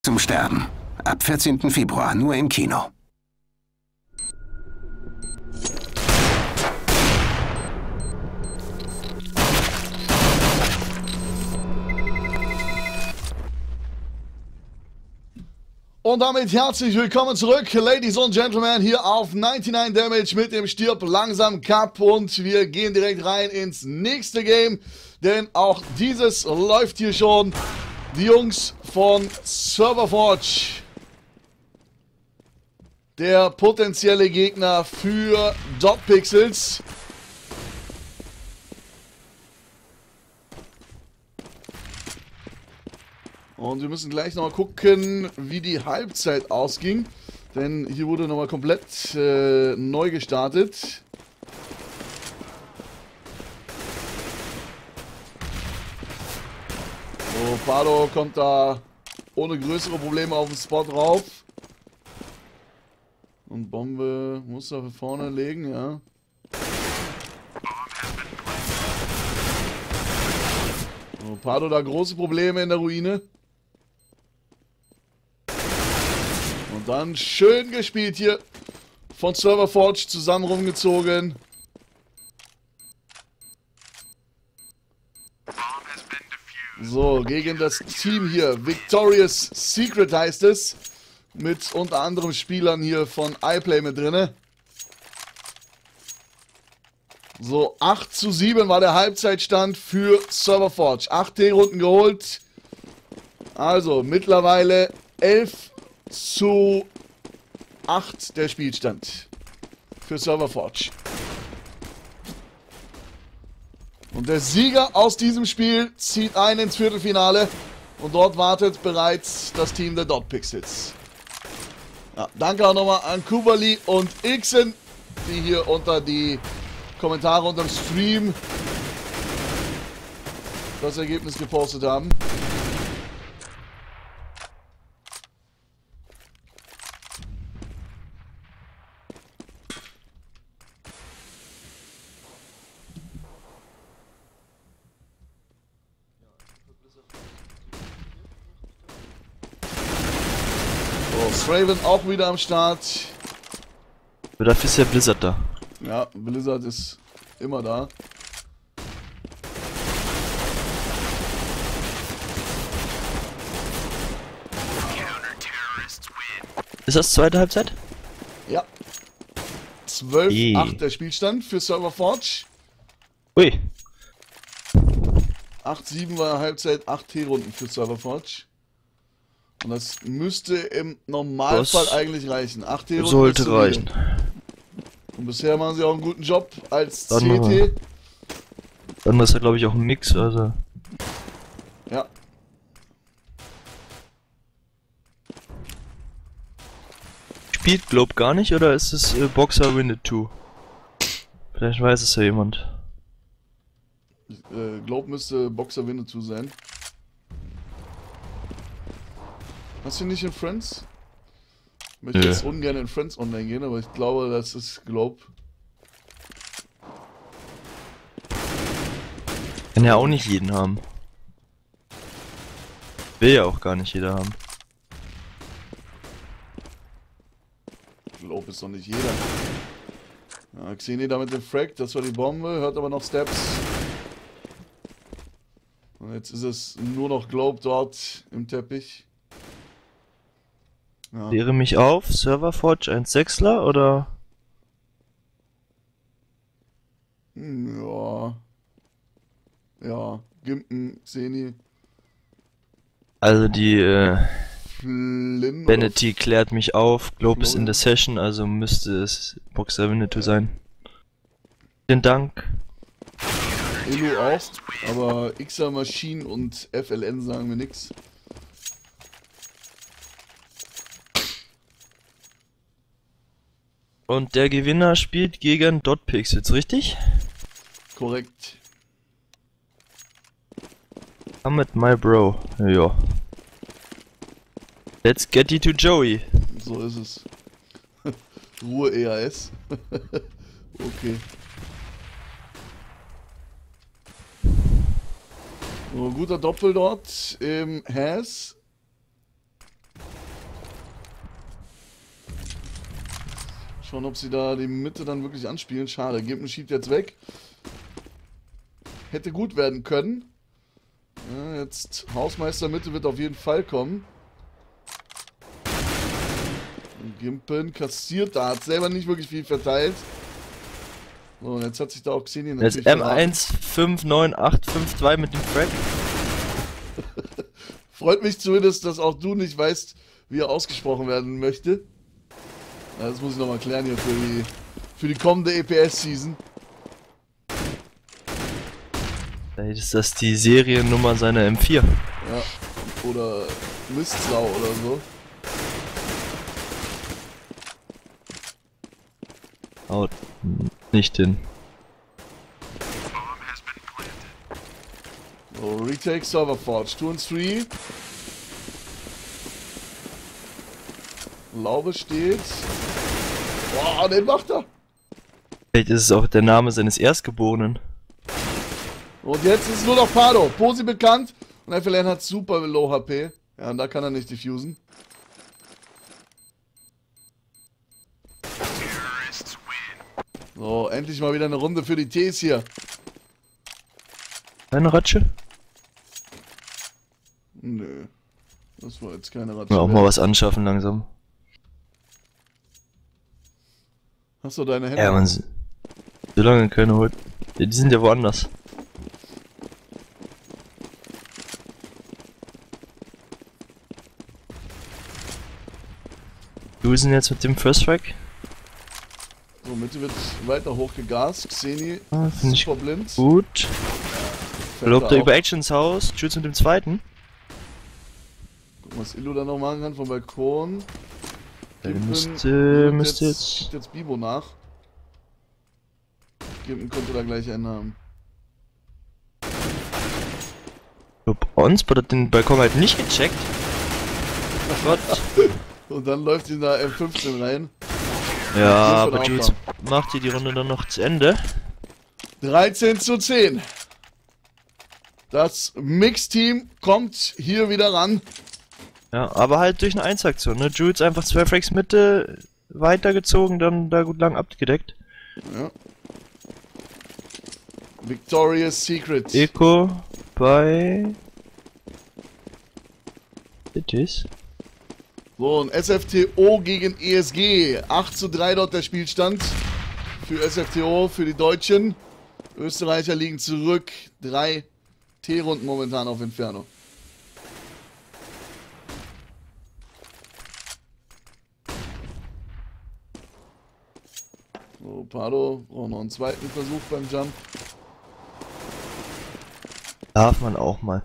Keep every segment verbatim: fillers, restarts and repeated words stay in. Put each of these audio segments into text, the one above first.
zum Sterben. Ab vierzehnten Februar nur im Kino. Und damit herzlich willkommen zurück, Ladies und Gentlemen, hier auf neunundneunzig Damage mit dem Stirb langsam Cup. Und wir gehen direkt rein ins nächste Game, denn auch dieses läuft hier schon. Die Jungs von Serverforge, der potenzielle Gegner für Dotpixels. Und wir müssen gleich nochmal gucken, wie die Halbzeit ausging. Denn hier wurde nochmal komplett äh, neu gestartet. So, Pardo kommt da ohne größere Probleme auf den Spot rauf. Und Bombe muss er für vorne legen, ja. So, Pardo da große Probleme in der Ruine. Und dann schön gespielt hier von Serverforge, zusammen rumgezogen. So, gegen das Team hier, Victorious Secret heißt es, mit unter anderem Spielern hier von iPlay mit drinne. So, acht zu sieben war der Halbzeitstand für Serverforge. acht T-Runden geholt. Also, mittlerweile elf zu acht der Spielstand für Serverforge. Und der Sieger aus diesem Spiel zieht ein ins Viertelfinale. Und dort wartet bereits das Team der Dotpixels. Ja, danke auch nochmal an Kubali und Ixen, die hier unter die Kommentare unter dem Stream das Ergebnis gepostet haben. Straven auch wieder am Start. Dafür ist ja Blizzard da. Ja, Blizzard ist immer da. Ist das zweite Halbzeit? Ja. zwölf zu acht der Spielstand für Serverforge. Ui. acht zu sieben war Halbzeit, acht T-Runden für Serverforge. Und das müsste im Normalfall das eigentlich reichen. acht T-Runden sollte reichen. Und bisher machen sie auch einen guten Job als Dann C T. Dann ist ja, glaube ich, auch ein Mix, also. Ja. Spielt Globe gar nicht, oder ist es äh, Boxer Winnet zwei? Vielleicht weiß es ja jemand. Äh, Globe müsste Boxer Winnet zwei sein. Hast du nicht in Friends? Ich möchte Nö. jetzt ungern in Friends online gehen, aber ich glaube, das ist Globe. Kann ja auch nicht jeden haben. Will ja auch gar nicht jeder haben. Globe ist doch nicht jeder. Ja, Xeni da mit dem Frag, das war die Bombe, hört aber noch Steps. Und jetzt ist es nur noch Globe dort im Teppich. Ja. Kläre mich auf, Serverforge ein Sechsler oder? Hm, ja. Ja, Gimpen, Xeni. Also die äh, Flynn Vanity klärt mich auf, Globe ist in Globe. der Session, also müsste es Boxer Winnetou sein. Vielen Dank. Elo auch, aber Xer Maschinen und F L N sagen mir nix. Und der Gewinner spielt gegen Dotpixels, richtig? Korrekt. Come at my bro. Ja. Let's get you to Joey. So ist es. Ruhe E A S. Okay. So, guter Doppel dort im Has. Schauen, ob sie da die Mitte dann wirklich anspielen. Schade, Gimpen schiebt jetzt weg. Hätte gut werden können. Ja, jetzt Hausmeister Mitte wird auf jeden Fall kommen. Und Gimpen kassiert da, hat selber nicht wirklich viel verteilt. So, und jetzt hat sich da auch Xeni natürlich Jetzt M eins fünf neun acht fünf zwei mit dem Frag. Freut mich zumindest, dass auch du nicht weißt, wie er ausgesprochen werden möchte. Ja, das muss ich nochmal klären hier für die, für die kommende E P S-Season. Vielleicht ist das die Seriennummer seiner M vier. Ja, oder Mistsau oder so. Haut nicht hin. So, Retake Server Forge, two and three. Laube steht. Boah, den macht er. Vielleicht ist es auch der Name seines Erstgeborenen. Und jetzt ist es nur noch Pardo. Posi bekannt. Und F L N hat super Low H P. Ja, und da kann er nicht diffusen. So, endlich mal wieder eine Runde für die Ts hier. Eine Ratsche? Nö. Das war jetzt keine Ratsche. Ja, auch mal was anschaffen langsam. Hast du deine Hände? Ja, man. So lange keine holt. Ja, die sind ja woanders. Du sind jetzt mit dem First Strike? So, Mitte wird weiter hochgegast. Xeni Ah, finde ich super blind. gut. Fällt Lobt da er auch. über Action ins Haus, Jules mit dem zweiten. Gucken, was Illu da noch machen kann vom Balkon. Der Gimpen müsste, wird müsste jetzt, jetzt. gibt jetzt Bibo nach. Gimpen könnte da gleich einen haben. Lob Onspot hat den Balkon halt nicht gecheckt. Oh Gott. Und dann läuft ihn da M fünfzehn rein. Ja, Das wird aber auch Jules macht hier die Runde dann noch zu Ende. dreizehn zu zehn. Das Mix-Team kommt hier wieder ran. Ja, aber halt durch eine Einzelaktion, ne? Jules einfach zwei Frags Mitte weitergezogen, dann da gut lang abgedeckt. Ja. Victoria's Secret. Eco bei Cities. So, und S F T O gegen E S G. acht zu drei dort der Spielstand. Für S F T O, für die Deutschen. Österreicher liegen zurück. Drei T-Runden momentan auf Inferno. So, Pardo braucht noch einen zweiten Versuch beim Jump. Darf man auch mal.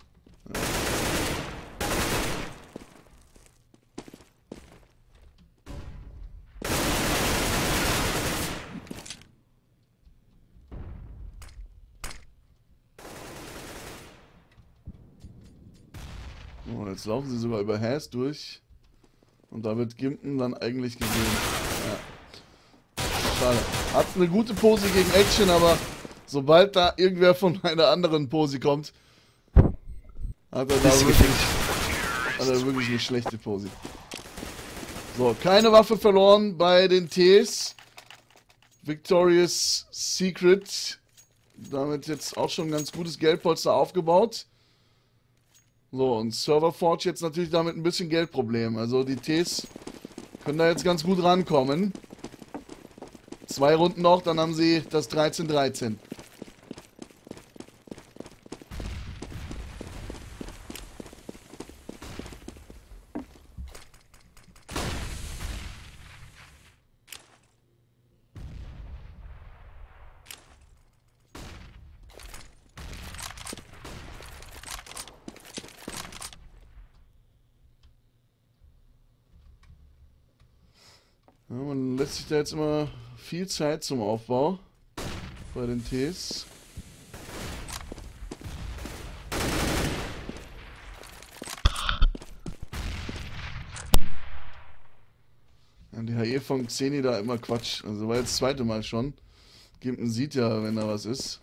So, jetzt laufen sie sogar über Has durch. Und da wird Gimpen dann eigentlich gesehen. Ja. Schade. Hat eine gute Pose gegen Action, aber sobald da irgendwer von einer anderen Pose kommt, hat er da wirklich, hat er wirklich eine schlechte Pose. So, keine Waffe verloren bei den Ts. Victoria's Secret. Damit jetzt auch schon ein ganz gutes Geldpolster aufgebaut. So, und Server Forge jetzt natürlich damit ein bisschen Geldproblem. Also die Ts können da jetzt ganz gut rankommen. Zwei Runden noch, dann haben sie das dreizehn dreizehn. Ja, man lässt sich da jetzt immer viel Zeit zum Aufbau bei den Ts. Ja, die H E von Xeni da immer Quatsch. Also war jetzt das zweite Mal schon. Gimpen sieht ja, wenn da was ist.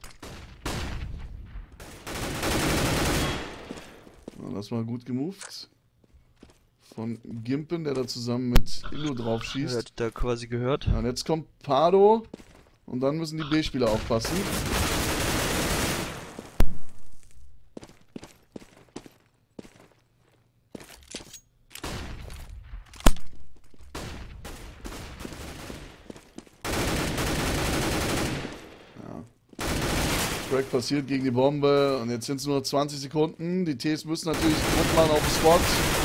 Ja, das war gut gemoved. von Gimpen, der da zusammen mit Illu drauf Er schießt. hat da quasi gehört. Ja, und jetzt kommt Pardo und dann müssen die B-Spieler aufpassen. Crack passiert gegen die Bombe und jetzt sind es nur zwanzig Sekunden. Die Ts müssen natürlich Druck machen auf den Spot.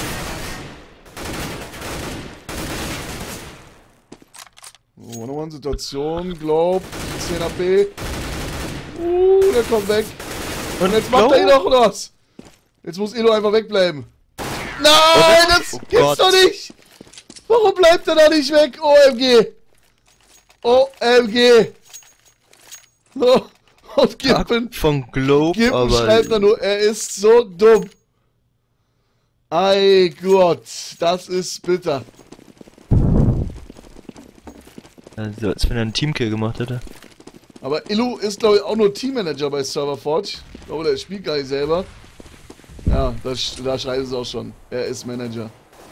So, One-on-One-Situation, Globe, zehn A P. Uh, der kommt weg. Und jetzt macht er ihn noch was. Jetzt muss Elo einfach wegbleiben. Nein, das oh gibt's Gott. doch nicht. Warum bleibt er da nicht weg? O M G. O M G. Oh. Und Gimpen, Von Globe, Gimpen aber... schreibt er nur, er ist so dumm. Ei Gott, das ist bitter. Also, als wenn er einen Teamkill gemacht hätte. Aber Illu ist, glaube ich, auch nur Teammanager bei Serverforge. Ich glaube, der spielt gar nicht selber. Ja, das, da schreibt es auch schon. Er ist Manager.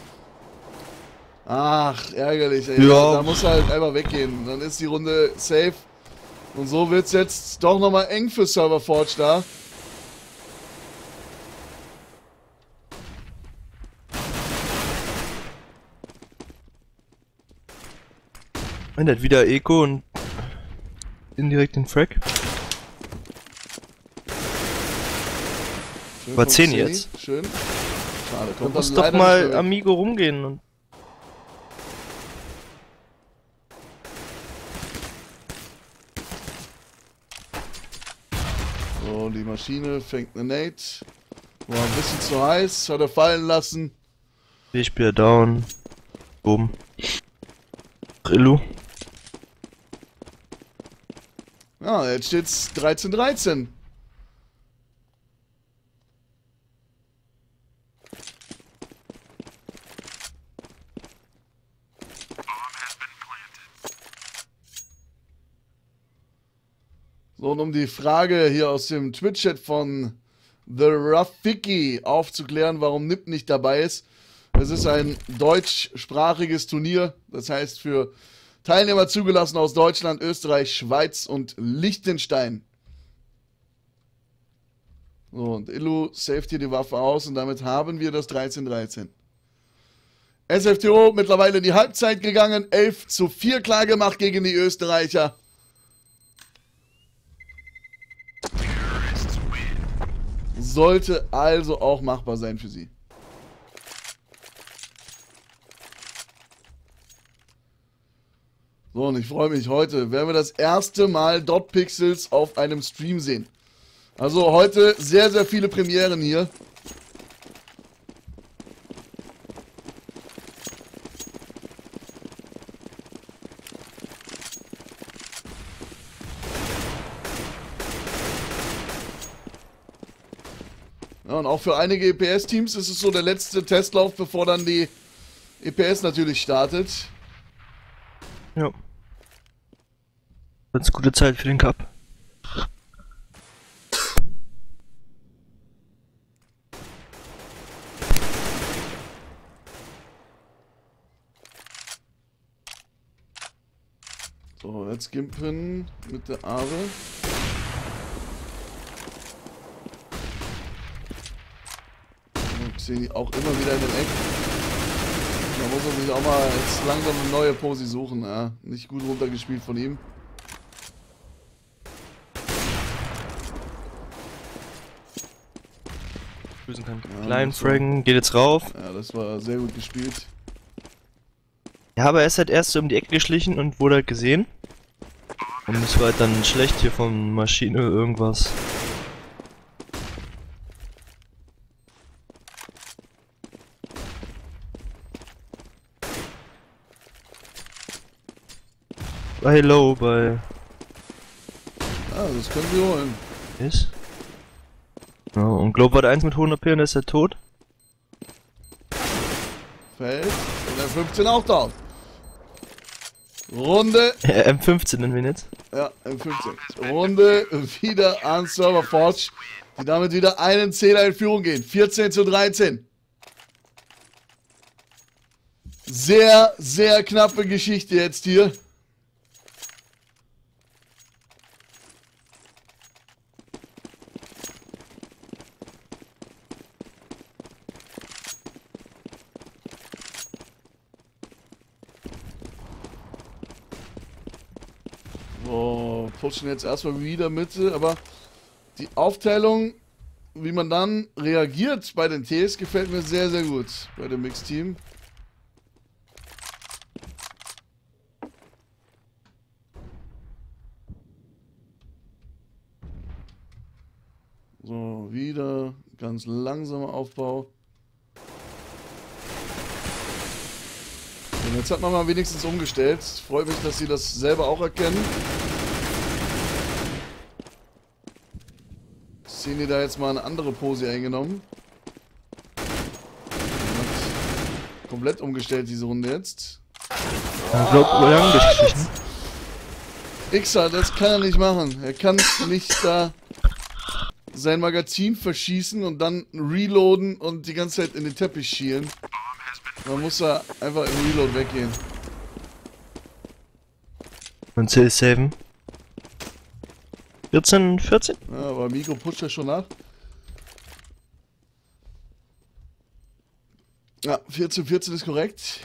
Ach, ärgerlich. Ey. Ja. Da muss er halt einfach weggehen. Dann ist die Runde safe. Und so wird es jetzt doch nochmal eng für Serverforge da. Und er hat wieder Eco und indirekt den Frag. Schön War von zehn Zeni. jetzt. Schön. Schade, Da kommt muss dann doch leider mal nicht mehr weg. Amigo rumgehen und... So, die Maschine fängt eine Nate. War ein bisschen zu heiß, hat er fallen lassen. B-Spieler down. Oben. Illu. Ja, jetzt steht's dreizehn dreizehn. So, und um die Frage hier aus dem Twitch-Chat von The Rafiki aufzuklären, warum Nip nicht dabei ist. Es ist ein deutschsprachiges Turnier, das heißt für Teilnehmer zugelassen aus Deutschland, Österreich, Schweiz und Liechtenstein. So, und Illu saved hier die Waffe aus und damit haben wir das dreizehn dreizehn. S F T O mittlerweile in die Halbzeit gegangen, elf zu vier klar gemacht gegen die Österreicher. Sollte also auch machbar sein für sie. So, und ich freue mich, heute werden wir das erste Mal Dot Pixels auf einem Stream sehen. Also heute sehr, sehr viele Premieren hier. Ja, und auch für einige E P S-Teams ist es so der letzte Testlauf, bevor dann die E P S natürlich startet. Ja. Ganz gute Zeit für den Cup. So, jetzt Gimpen mit der Aare. Ich sehe die auch immer wieder in den Eck. Da muss man sich auch mal jetzt langsam eine neue Posi suchen. Ja, nicht gut runtergespielt von ihm. Lösen kann. Ja, Kleinen so. Fraggen, geht jetzt rauf. Ja, das war sehr gut gespielt. Ja, aber er ist halt erst so um die Ecke geschlichen und wurde halt gesehen. Und es war halt dann schlecht hier von Maschine irgendwas. Bei Low, bei... Ja, das können sie holen. Ist? Ja, und Globe war der eins mit hundert P und ist er tot. Fällt. Und der fünfzehn auch down. Runde. M fünfzehn nennen wir ihn jetzt. Ja, M fünfzehn. Runde wieder an Serverforge, die damit wieder einen Zähler in Führung gehen. vierzehn zu dreizehn. Sehr, sehr knappe Geschichte jetzt hier. So, pushen jetzt erstmal wieder Mitte, aber die Aufteilung, wie man dann reagiert bei den Ts, gefällt mir sehr, sehr gut bei dem Mix-Team. So, wieder ganz langsamer Aufbau. Und jetzt hat man mal wenigstens umgestellt. Freut mich, dass sie das selber auch erkennen. Sehen die da jetzt mal eine andere Pose eingenommen. Hat komplett umgestellt diese Runde jetzt. Ja, glaub, oh. Xer, das kann er nicht machen. Er kann nicht da sein Magazin verschießen und dann reloaden und die ganze Zeit in den Teppich schielen. Man muss da einfach im Reload weggehen. Und C saven. vierzehn, vierzehn? Ja, aber Miko pusht ja schon nach. Ja, vierzehn, vierzehn ist korrekt.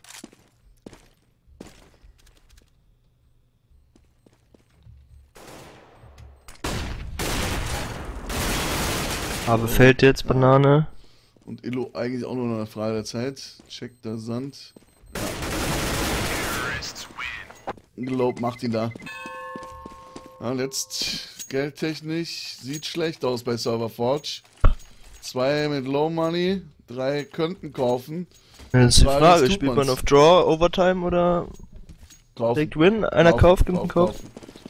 Aber fällt jetzt Banane. Und Illo eigentlich auch nur noch eine Frage der Zeit. Checkt der Sand. Ja. Globe macht ihn da. Ja, und jetzt geldtechnisch sieht schlecht aus bei Serverforge. Zwei mit Low Money, drei könnten kaufen. Das ist die Frage, Frage, was tut spielt man's? man auf Draw, Overtime oder Kaufen. Direct Win? Einer Kaufen, kauft, gibt einen kaufen, Kauf. kaufen.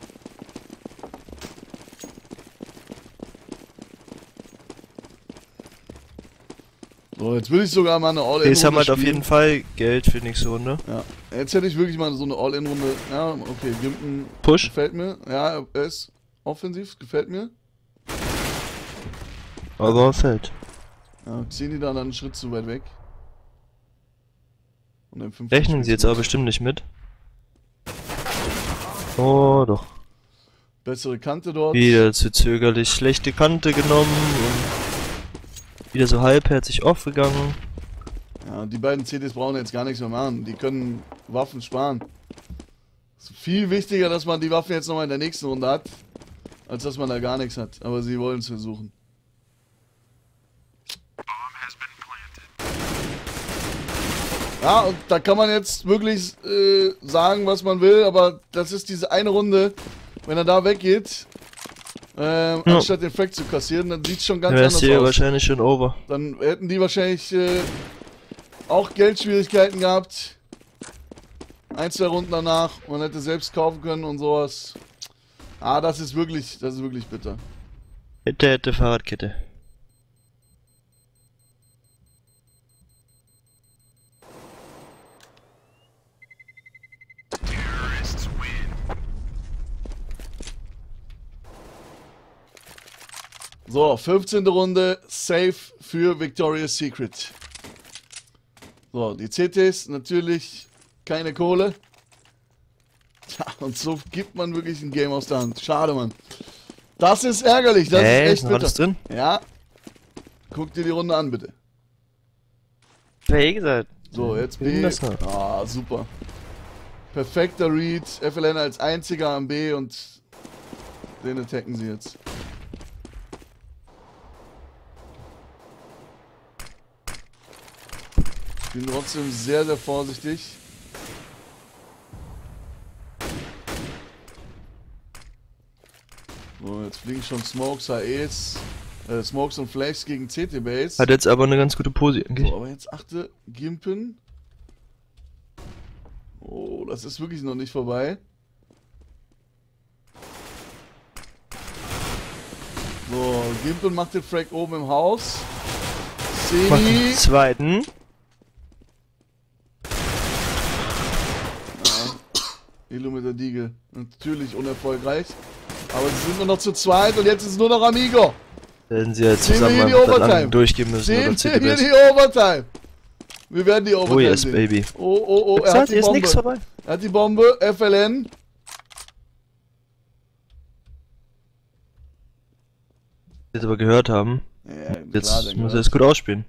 So, jetzt will ich sogar mal eine All-In-Runde Jetzt haben halt auf spielen. jeden Fall Geld für nächste Runde. Ja, jetzt hätte ich wirklich mal so eine All-In-Runde. Ja, okay, Gimpen Push. gefällt mir. Ja, er ist offensiv, gefällt mir. Aber fällt. Ja, ziehen die da dann einen Schritt zu weit weg. Und dann fünf Rechnen sie jetzt aber bestimmt nicht mit. Oh, doch. Bessere Kante dort. Wieder zu zögerlich. Schlechte Kante genommen und wieder so halbherzig aufgegangen. Ja, die beiden C Ds brauchen jetzt gar nichts mehr machen. Die können Waffen sparen. Es ist viel wichtiger, dass man die Waffen jetzt nochmal in der nächsten Runde hat, als dass man da gar nichts hat. Aber sie wollen es versuchen. Ja, und da kann man jetzt wirklich äh, sagen, was man will, aber das ist diese eine Runde, wenn er da weggeht, ähm, Ja. anstatt den Frag zu kassieren, dann sieht es schon ganz Dann wär's anders hier aus. wahrscheinlich schon over. Dann hätten die wahrscheinlich äh, auch Geldschwierigkeiten gehabt. Ein, zwei Runden danach. Man hätte selbst kaufen können und sowas. Ah, das ist wirklich, das ist wirklich bitter. Hätte, hätte Fahrradkette. So, fünfzehnte Runde, safe für Victoria's Secret. So, die C Ts natürlich keine Kohle. Tja, und so gibt man wirklich ein Game aus der Hand. Schade, Mann. Das ist ärgerlich, das Äh, ist echt noch bitter. alles drin? Ja. Guck dir die Runde an, bitte. Wie gesagt. So, jetzt Wir B. das noch. Ah, super. Perfekter Read. F L N als einziger am B und den attacken sie jetzt. Ich bin trotzdem sehr, sehr vorsichtig. So, jetzt fliegen schon Smokes, H Es, äh, Smokes und Flags gegen C T Base. Hat jetzt aber eine ganz gute Pose eigentlich. So, aber jetzt achte, Gimpen. Oh, das ist wirklich noch nicht vorbei. So, Gimpen macht den Frag oben im Haus. Macht den Seni. zweiten. Ja, Elo mit der Diege. Natürlich unerfolgreich. Aber sie sind nur noch zu zweit und jetzt ist es nur noch Amigo. Werden sie jetzt Sehen wir zusammen hier die einfach Overtime. lang durchgehen müssen Sehen oder wir hier C T B. die Overtime. Wir werden die Overtime Oh yes, sehen. baby. Oh, oh, oh, er Gesagt, hat die hier ist Bombe. nichts vorbei. Er hat die Bombe, F L N. Jetzt aber gehört haben. Ja, Jetzt klar, dann muss er gehört. es gut ausspielen.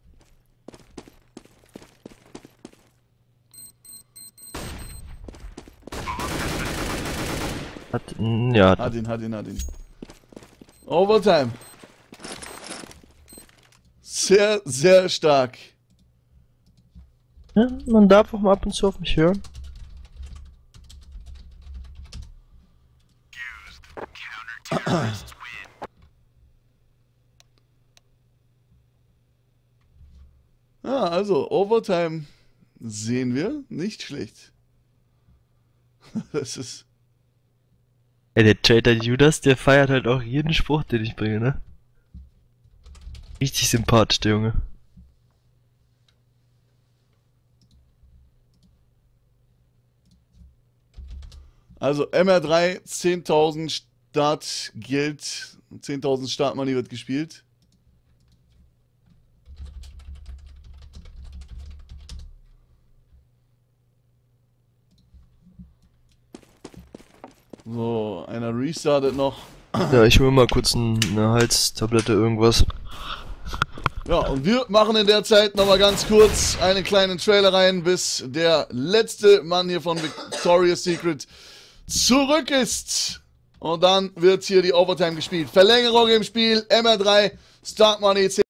Hat, ja, hat, Hat ihn, hat ihn, hat ihn. Overtime. Sehr, sehr stark. ja, man darf auch mal ab und zu auf mich hören. Ja, also Overtime sehen wir. Nicht schlecht. Das ist... Ey, der Trader Judas, der feiert halt auch jeden Spruch, den ich bringe, ne? Richtig sympathisch, der Junge. Also M R drei, zehntausend Startgeld, zehntausend Startmoney wird gespielt. So, einer restartet noch. Ja, ich hol mal kurz ein, eine Halstablette, irgendwas. Ja, und wir machen in der Zeit nochmal ganz kurz einen kleinen Trailer rein, bis der letzte Mann hier von Victoria's Secret zurück ist. Und dann wird hier die Overtime gespielt. Verlängerung im Spiel, M R drei, Start Money